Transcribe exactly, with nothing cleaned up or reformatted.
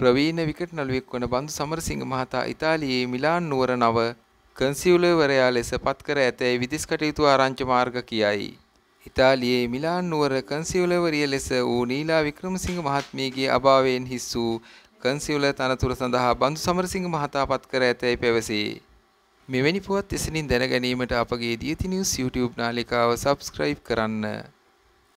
ප්‍රවීණ wicket නළුවෙක් වන බන්දු සමරසිංහ මහතා ඉතාලියේ මිලාන් නුවර නව කන්සියුලර්වරයා ලෙස පත්කර ඇතැයි විදෙස් කටයුතු ආරංචි මාර්ග කියයි. ඉතාලියේ මිලාන් නුවර කන්සියුලර්වරිය ලෙස වූ නීලා වික්‍රමසිංහ මහත්මියගේ අභාවයෙන් හිස් වූ කන්සියුලර් තනතුර සඳහා බන්දු සමරසිංහ මහතා පත්කර ඇතැයි පැවසේ. මෙවැනි පුවත් එසනින් දැන ගැනීමට අපගේ දියති නිවුස් YouTube නාලිකාව සබ්ස්ක්‍රයිබ් කරන්න.